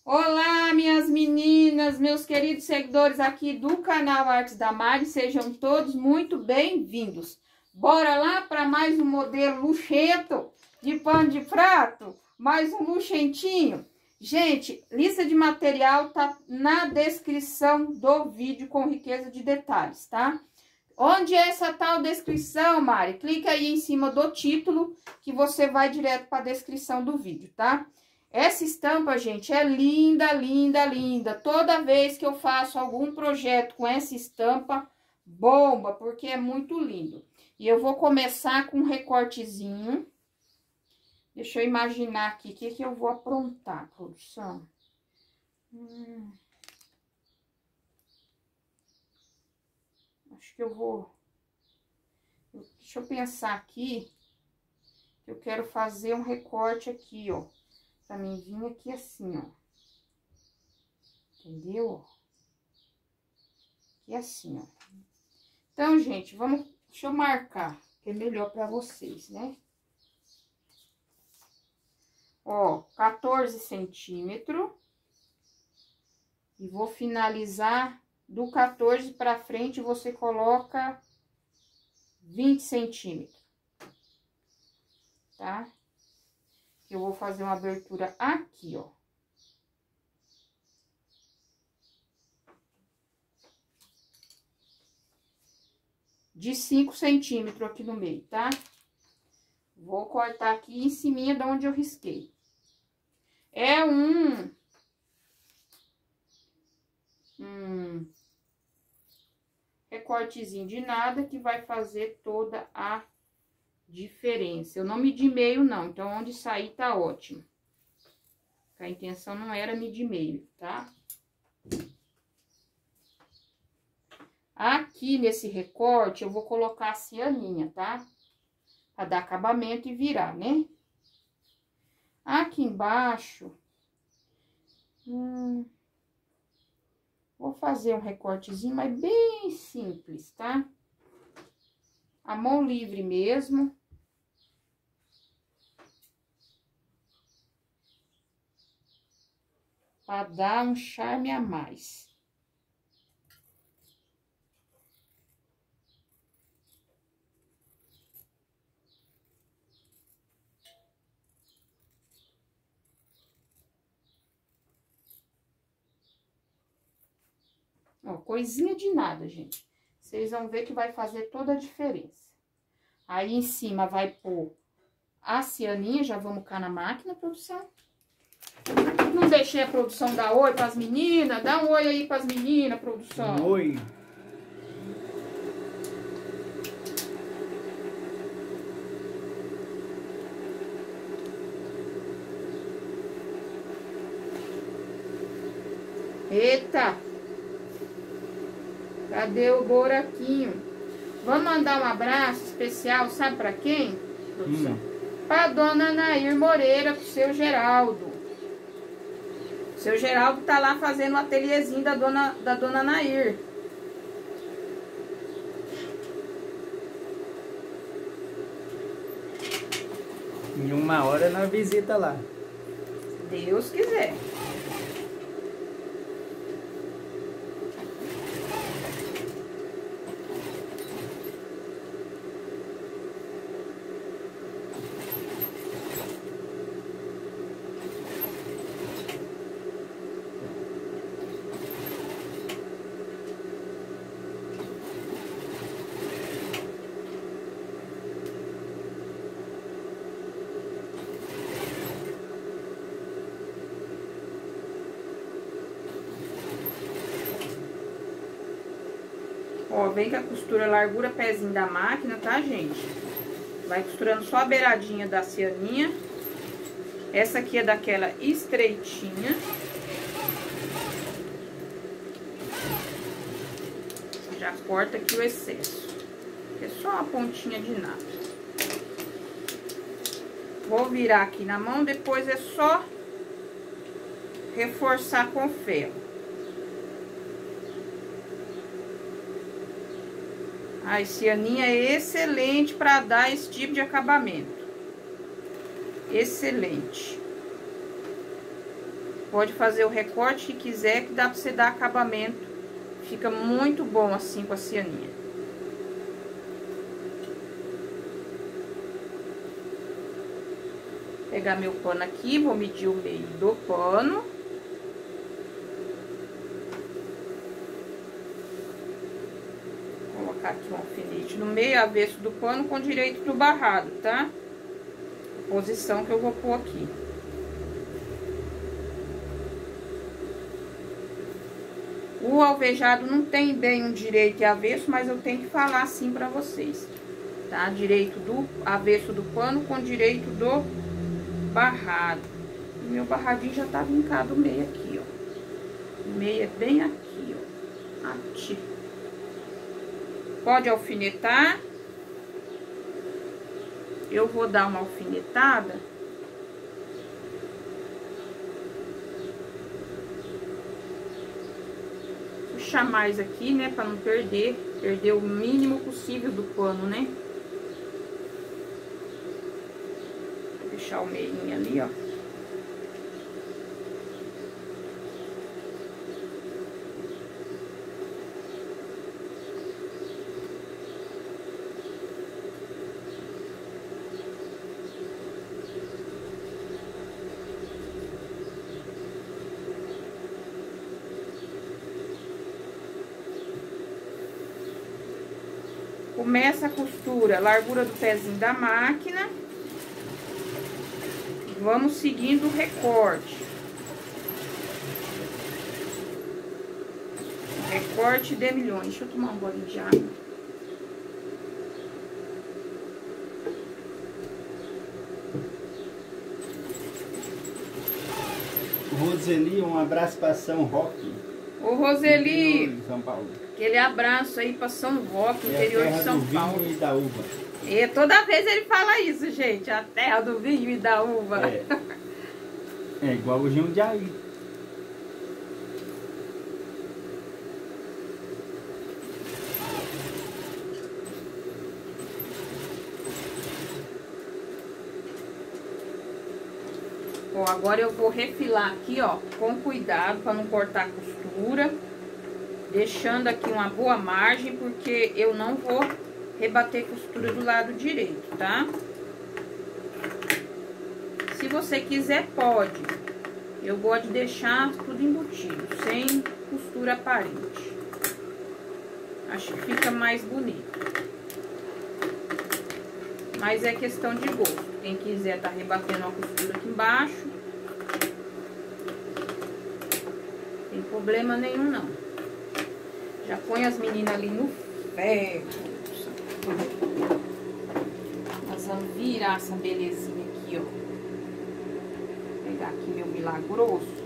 Olá, minhas meninas, meus queridos seguidores aqui do canal Artes da Mari, sejam todos muito bem-vindos. Bora lá para mais um modelo luxento de pano de prato, mais um luxentinho. Gente, lista de material tá na descrição do vídeo com riqueza de detalhes, tá? Onde é essa tal descrição, Mari? Clica aí em cima do título que você vai direto para a descrição do vídeo, tá? Essa estampa, gente, é linda, linda, linda. Toda vez que eu faço algum projeto com essa estampa, bomba, porque é muito lindo. E eu vou começar com um recortezinho. Deixa eu imaginar aqui o que eu vou aprontar, produção. Acho que eu vou... Deixa eu pensar aqui. Eu quero fazer um recorte aqui, ó. Pra mim vir aqui assim, ó. Entendeu? Aqui assim, ó. Então, gente, vamos... Deixa eu marcar, que é melhor pra vocês, né? Ó, 14 centímetros. E vou finalizar do 14 pra frente, você coloca 20 centímetros. Tá? Eu vou fazer uma abertura aqui, ó. De 5 centímetros aqui no meio, tá? Vou cortar aqui em cima de onde eu risquei. É um recortezinho de nada que vai fazer toda a diferença. Eu não medi meio, não. Então, onde sair tá ótimo. A intenção não era medir meio, tá? Aqui nesse recorte, eu vou colocar a cianinha, tá? Pra dar acabamento e virar, né? Aqui embaixo, vou fazer um recortezinho, mas bem simples, tá? A mão livre mesmo. Pra dar um charme a mais. Ó, coisinha de nada, gente. Vocês vão ver que vai fazer toda a diferença. Aí, em cima, vai pôr a cianinha. Já vamos cá na máquina, produção. Não deixei a produção dar oi pras meninas. Dá um oi aí pras meninas, produção. Um oi. Eita! Cadê o buraquinho? Vamos mandar um abraço especial, sabe pra quem, produção? Pra dona Nair Moreira, pro seu Geraldo. O seu Geraldo tá lá fazendo o ateliêzinho da dona Nair. Em uma hora nós visita lá. Se Deus quiser. Ó, vem com a costura largura pezinho da máquina, tá, gente? Vai costurando só a beiradinha da cianinha. Essa aqui é daquela estreitinha. Já corta aqui o excesso. É só uma pontinha de nada. Vou virar aqui na mão, depois é só reforçar com ferro. A cianinha é excelente para dar esse tipo de acabamento. Excelente. pode fazer o recorte que quiser, que dá pra você dar acabamento. Fica muito bom assim com a cianinha. Pegar meu pano aqui, vou medir o meio do pano. Colocar aqui um alfinete no meio, avesso do pano com direito do barrado, tá? Posição que eu vou pôr aqui. O alvejado não tem bem um direito e avesso, mas eu tenho que falar assim pra vocês, tá? Direito do avesso do pano com direito do barrado. E meu barradinho já tá vincado o meio aqui, ó. O meio é bem aqui, ó. Aqui. Pode alfinetar. Eu vou dar uma alfinetada. Puxar mais aqui, né, pra não perder o mínimo possível do pano, né? Vou deixar o meinho ali, ó. Começa a costura, largura do pezinho da máquina. Vamos seguindo o recorte. Recorte de milhões. Deixa eu tomar um golinho de água. Roseli, um abraço para São Roque. Ô Roseli, São Paulo. aquele abraço aí para São Roque, interior de São Paulo. E da uva. E toda vez ele fala isso, gente, a terra do vinho e da uva. É igual o Jundiaí. Ó, agora eu vou refilar aqui, ó, com cuidado para não cortar a costura. Deixando aqui uma boa margem, porque eu não vou rebater costura do lado direito, tá? Se você quiser, pode. Eu gosto de deixar tudo embutido, sem costura aparente. Acho que fica mais bonito. Mas é questão de gosto. Quem quiser tá rebatendo a costura aqui embaixo, não tem problema nenhum, não. Já põe as meninas ali no ferro. Nós vamos virar essa belezinha aqui, ó. Vou pegar aqui meu milagroso.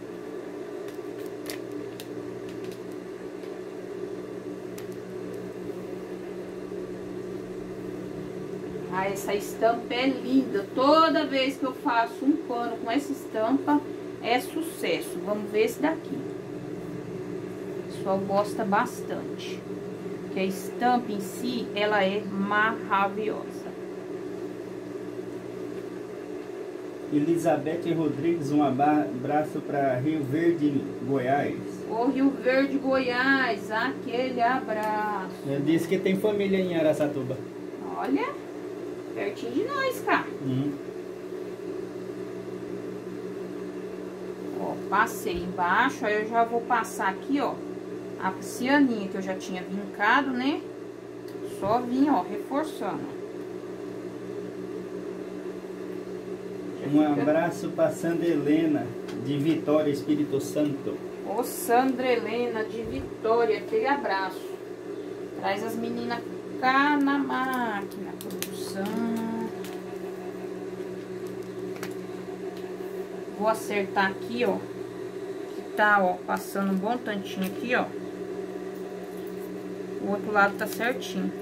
Ah, essa estampa é linda. Toda vez que eu faço um pano com essa estampa, é sucesso. Vamos ver esse daqui. O pessoal gosta bastante. Porque a estampa em si, ela é maravilhosa. Elizabeth Rodrigues, um abraço para Rio Verde, Goiás. Ô Rio Verde, Goiás, aquele abraço. Eu disse que tem família em Araçatuba. Olha, pertinho de nós, cara. Ó, passei embaixo, aí eu já vou passar aqui, ó, a cianinha que eu já tinha vincado, né? Só vim, ó, reforçando. Um abraço para Sandra Helena, de Vitória, Espírito Santo. Ô, Sandra Helena, de Vitória, aquele abraço. Traz as meninas cá na máquina, produção. Vou acertar aqui, ó. Que tá, ó, passando um bom tantinho aqui, ó. O outro lado tá certinho.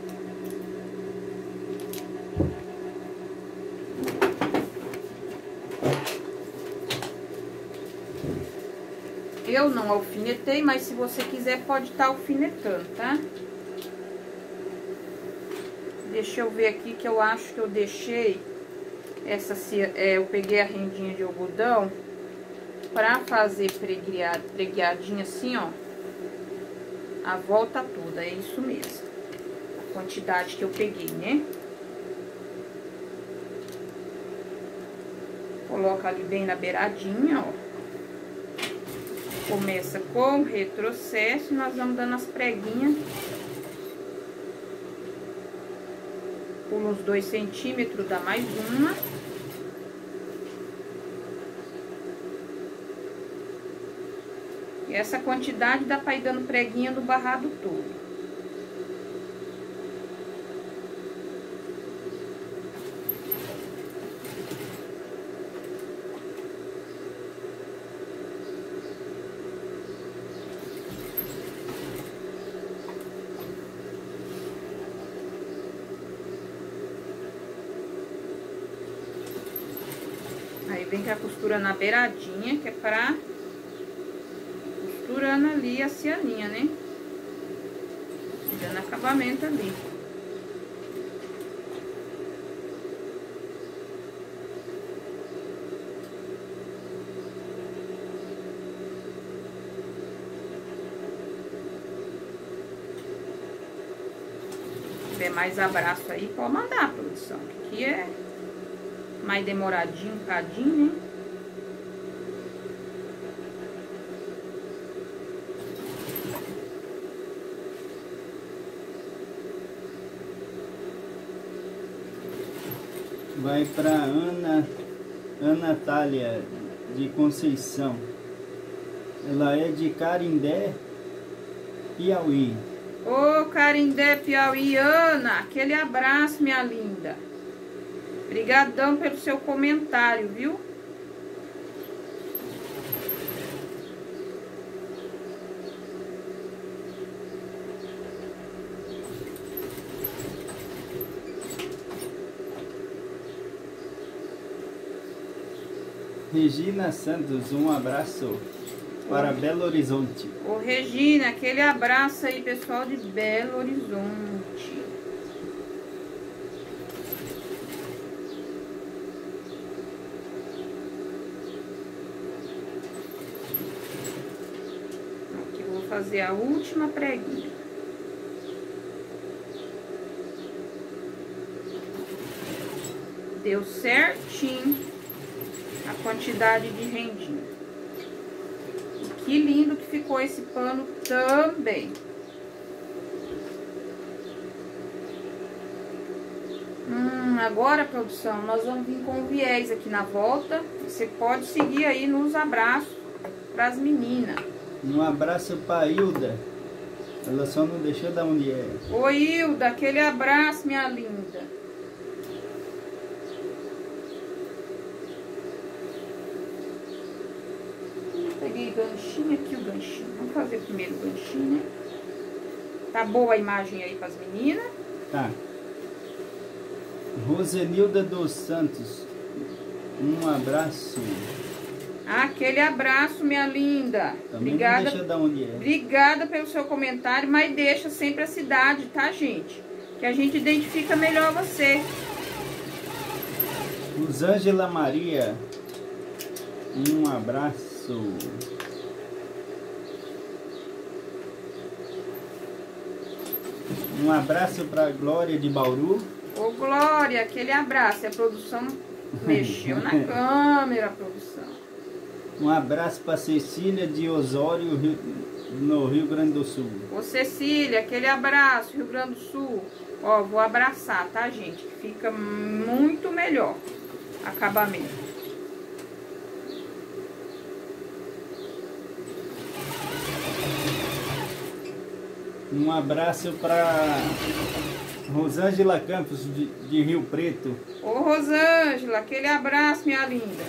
Eu não alfinetei, mas se você quiser pode estar alfinetando, tá? Deixa eu ver aqui que eu acho que eu deixei essa... eu peguei a rendinha de algodão pra fazer preguiadinha assim, ó. A volta toda, é isso mesmo. A quantidade que eu peguei, né? Coloca ali bem na beiradinha, ó. Começa com o retrocesso e nós vamos dando as preguinhas. Pula uns 2 centímetros, dá mais uma. E essa quantidade dá pra ir dando preguinha no barrado todo. Aí vem com a costura na beiradinha, que é pra costurando ali a cianinha, né? Dando acabamento ali. Se tiver mais abraço aí, pode mandar, produção. Aqui é mais demoradinho, um bocadinho, né? Vai para Ana Natália de Conceição. Ela é de Carindé, Piauí. Ô, Carindé, Piauí, Ana, aquele abraço, minha linda. Obrigadão pelo seu comentário, viu? Regina Santos, um abraço para Belo Horizonte. Ô, Regina, aquele abraço aí, pessoal de Belo Horizonte. Aqui eu vou fazer a última preguinha. Deu certinho a quantidade de rendinha. E que lindo que ficou esse pano também. Agora, produção, nós vamos vir com o viés aqui na volta. Você pode seguir aí nos abraços para as meninas. Um abraço para Hilda. Ela só não deixou dar onde é. Oi, Hilda, aquele abraço, minha linda. Peguei ganchinho aqui, o ganchinho. Vamos fazer primeiro o ganchinho, né? Tá boa a imagem aí para as meninas? Tá. Rosenilda dos Santos, um abraço. Aquele abraço, minha linda. Também Obrigada. não deixa dar onde é. Obrigada pelo seu comentário, mas deixa sempre a cidade, tá, gente? Que a gente identifica melhor você. Rosângela Maria, um abraço. Um abraço para Glória de Bauru. Ô, Glória, aquele abraço. A produção mexeu na câmera, produção. Um abraço para Cecília de Osório, no Rio Grande do Sul. Ô, Cecília, aquele abraço, Rio Grande do Sul. Ó, vou abraçar, tá, gente? Que fica muito melhor acabamento. Um abraço para Rosângela Campos, de Rio Preto. Ô, Rosângela, aquele abraço, minha linda.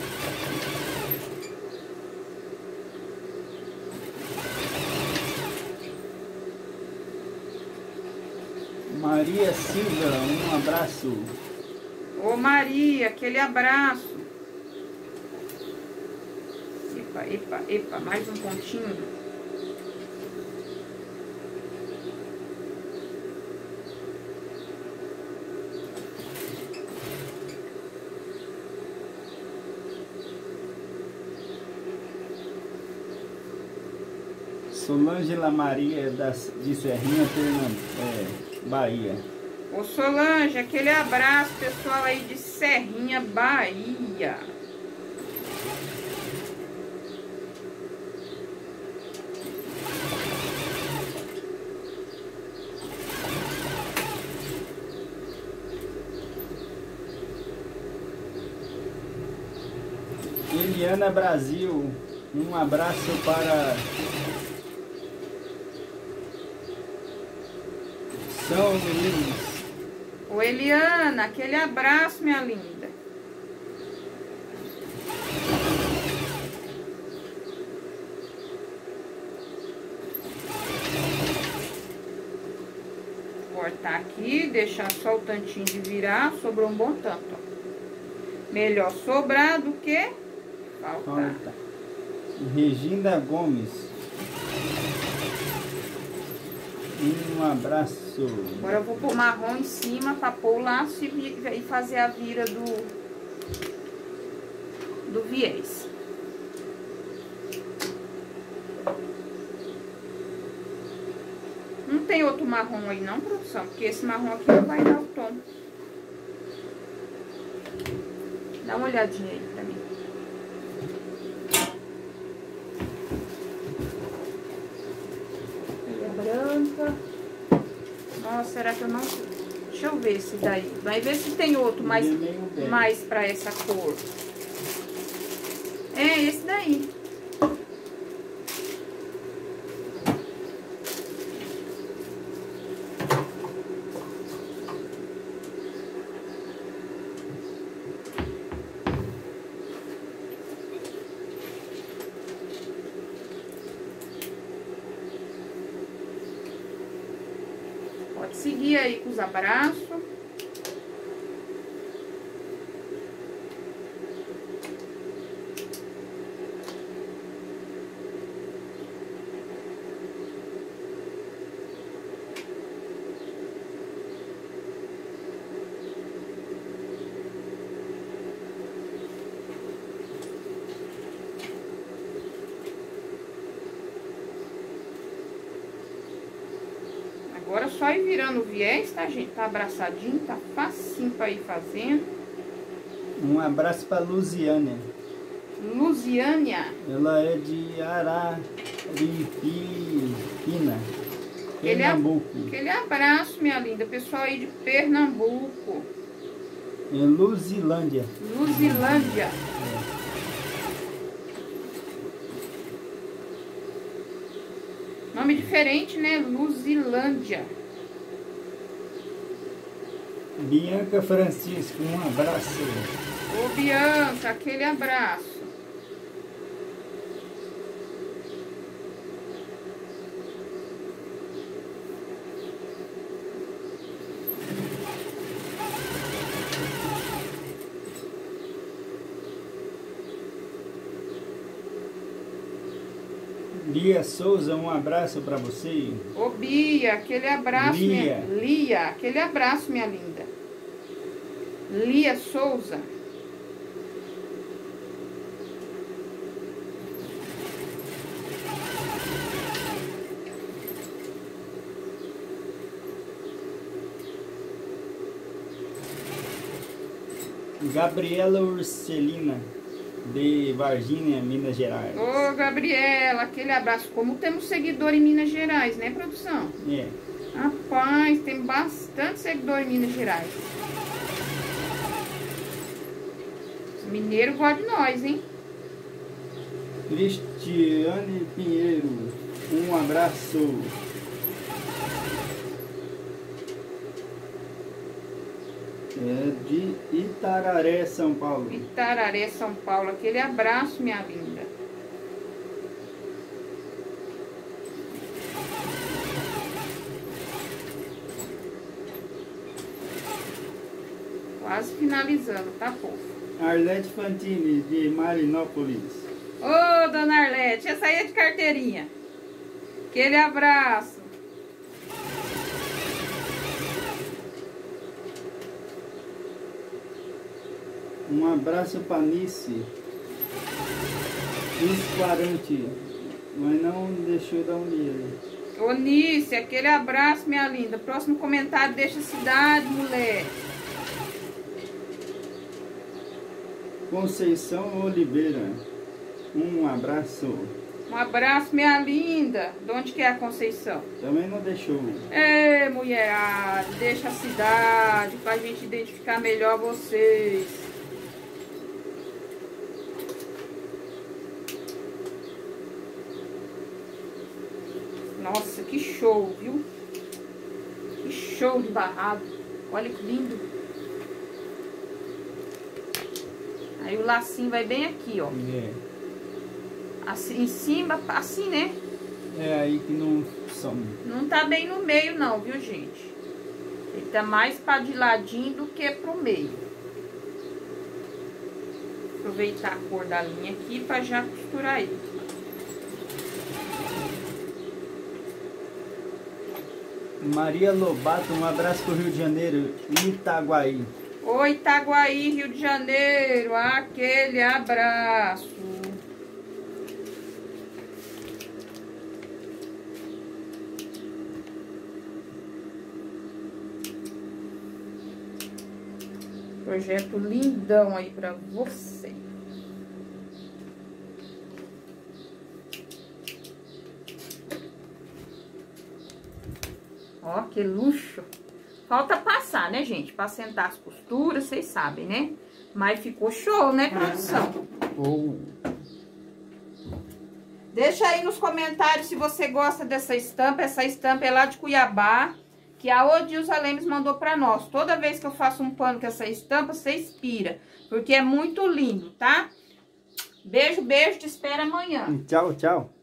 Maria Silva, um abraço. Ô, Maria, aquele abraço. Epa, epa, epa, mais um pontinho. Solange Maria de Serrinha, Bahia. Ô Solange, aquele abraço, pessoal aí de Serrinha, Bahia. Eliana Brasil, um abraço para São Luís. Ô Eliana, aquele abraço, minha linda. Cortar aqui, deixar só o tantinho de virar, sobrou um bom tanto, ó. Melhor sobrar do que faltar. Regina Gomes, um abraço. Agora eu vou pôr marrom em cima para pôr o laço e fazer a vira do viés. Não tem outro marrom aí não, produção, porque esse marrom aqui não vai dar o tom. Dá uma olhadinha aí pra mim. Branca. Nossa, será que eu não... Deixa eu ver esse daí. Vai ver se tem outro mais pra essa cor. É, esse daí. Pode seguir aí com os abraços. Agora só ir virando o viés, tá, gente? Tá abraçadinho, tá facinho pra ir fazendo. Um abraço pra Luziânia. Luziânia. Ela é de Araripina, Pernambuco. Aquele abraço, minha linda. Pessoal aí de Pernambuco. É Luzilândia. Luzilândia. Nome diferente, né? Luzilândia. Bianca Francisco, um abraço. Ô, Bianca, aquele abraço. Lia Souza, um abraço para você. Ô, Bia, aquele abraço, Lia. Lia, aquele abraço, minha linda. Lia Souza. Gabriela Urselina, de Varginha, Minas Gerais. Ô, Gabriela, aquele abraço. Como temos seguidor em Minas Gerais, né, produção? É. Rapaz, tem bastante seguidor em Minas Gerais. Os mineiros gostam de nós, hein? Cristiane Pinheiro, um abraço. É de Itararé, São Paulo. Itararé, São Paulo. Aquele abraço, minha linda. Quase finalizando, tá, povo? Arlete Fantini, de Marinópolis. Ô, dona Arlete, essa aí é de carteirinha. Aquele abraço. Um abraço para Nice. Esquarante. Mas não deixou da União. Ô, Nícia, aquele abraço, minha linda. Próximo comentário, deixa a cidade, mulher. Conceição Oliveira. Um abraço. Um abraço, minha linda. De onde que é a Conceição? Também não deixou. Ei, mulherada, deixa a cidade pra gente identificar melhor vocês. Nossa, que show, viu? Que show de barrado. Olha que lindo. Aí o lacinho vai bem aqui, ó. É. Assim, em cima, assim, né? É aí que não some. Não tá bem no meio não, viu, gente? Ele tá mais pra de ladinho do que pro meio. Aproveitar a cor da linha aqui pra já costurar ele. Maria Lobato, um abraço pro Rio de Janeiro, Itaguaí. Oi, Itaguaí, Rio de Janeiro, aquele abraço. Projeto lindão aí pra você. Ó, que luxo. Falta passar, né, gente? Pra sentar as costuras, vocês sabem, né? Mas ficou show, né, produção? Deixa aí nos comentários se você gosta dessa estampa. Essa estampa é lá de Cuiabá, que a Odilza Lemes mandou pra nós. Toda vez que eu faço um pano com essa estampa, você inspira, porque é muito lindo, tá? Beijo, beijo, te espero amanhã. Tchau, tchau.